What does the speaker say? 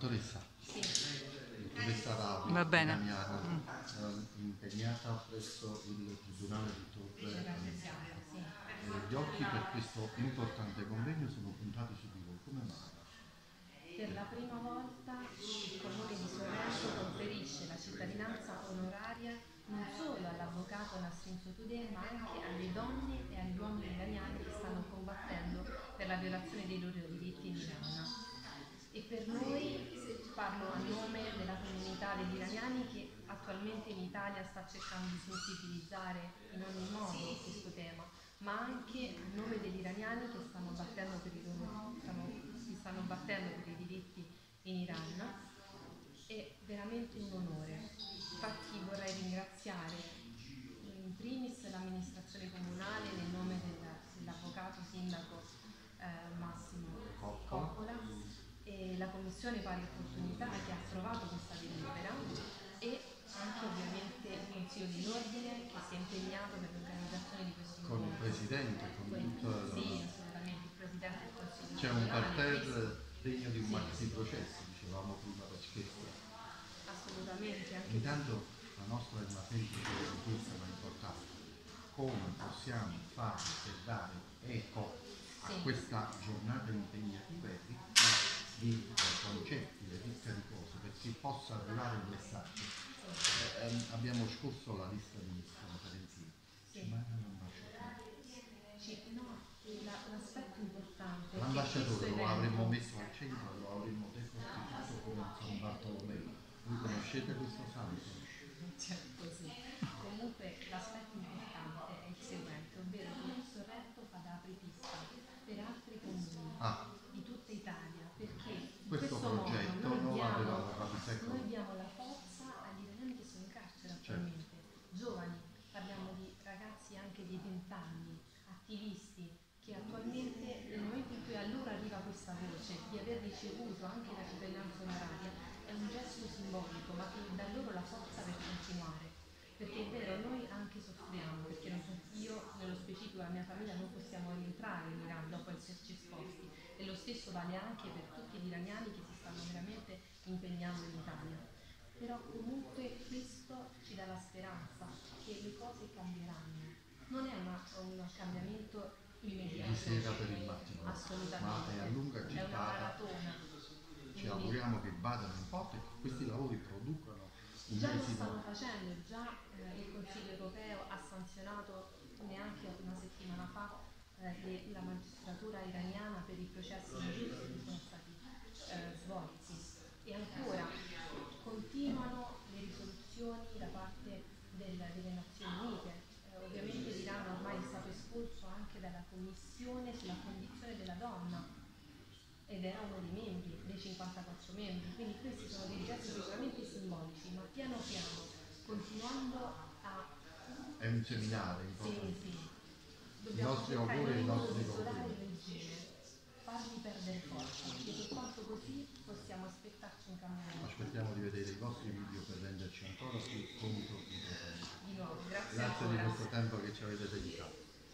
Dottoressa, Sì. dottoressa Ravi, Va bene. iraniana, impegnata presso il Tribunale di Torre. Gli occhi per questo importante convegno sono puntati su di voi. Come mai? Per la prima volta il Comune di Sorrento conferisce la cittadinanza onoraria non solo all'avvocato Nasrin Sotoudeh, ma anche alle donne e agli uomini iraniani che stanno combattendo per la violazione dei loro diritti in Iran. E per noi, parlo a nome della comunità degli iraniani che attualmente in Italia sta cercando di sensibilizzare in ogni modo questo tema, ma anche a nome degli iraniani che stanno battendo per i diritti in Iran. È veramente un onore. Infatti vorrei ringraziare in primis l'amministrazione comunale nel nome dell'avvocato sindaco Massimo Coppola e la Commissione Pari Opportunità che ha approvato questa delibera e anche ovviamente il Consiglio dell'Ordine che si è impegnato per l'organizzazione di questo incontro. Con il Presidente, con tutto. Sì, assolutamente, il Presidente del Consiglio. C'è un parterre degno di un maxi processo, dicevamo prima per scherzo. Assolutamente. Anche Intanto la nostra è una semplice richiesta ma importante. Come possiamo fare per dare eco a questa giornata impegnativa e ricca di concetti e ricca di cose perché possa arrivare il messaggio? Abbiamo scorso la lista di conferenzieri, ci manca l'ambasciatore. L'aspetto importante L'ambasciatore lo avremmo messo al centro, lo avremmo decorticato come un San Bartolomeo. Voi conoscete questo santo? Certo, sì. Comunque l'aspetto importante è il seguente, ovvero che Sorrento fa da apripista per altri comuni di tutta Italia, perché in Questo modo progetto non avevamo capito. noi diamo la forza agli iraniani che sono in carcere attualmente, giovani, parliamo di ragazzi anche di 20 anni, attivisti, che attualmente nel momento in cui a loro arriva questa voce di aver ricevuto anche la cittadinanza onoraria è un gesto simbolico ma che dà loro la forza per continuare, perché è vero, noi anche soffriamo, perché io nello specifico la mia famiglia non possiamo rientrare in Iran dopo esserci esposti e lo stesso vale anche per tutti gli iraniani che si stanno veramente impegnando in Italia, però comunque questo ci dà la speranza che le cose cambieranno, non è un cambiamento immediato Di sera per il mattino, assolutamente, ma è a lunga è una gittata. maratona. Ci auguriamo che vadano in porto e che questi lavori producano un Già lo esito. stanno facendo, già il Consiglio europeo ha sanzionato neanche una settimana fa la magistratura iraniana per i processi ingiusti che sono stati svolti e ancora continuano le risoluzioni da parte delle Nazioni Unite. Ovviamente l'Iran ormai è stato espulso anche dalla Commissione sulla condizione della donna ed era uno dei membri, dei 54 membri, quindi questi sono dei gesti sicuramente simbolici, ma piano piano, continuando a... È un seminario importante. Sì. I Dobbiamo nostri cercare auguri e i di nostri misurare il complimenti. regime, fargli perdere forza, perché soltanto così possiamo aspettarci un cambiamento. Aspettiamo di vedere i vostri video per renderci ancora più conto di Di nuovo, grazie Grazie ancora. di questo tempo che ci avete dedicato.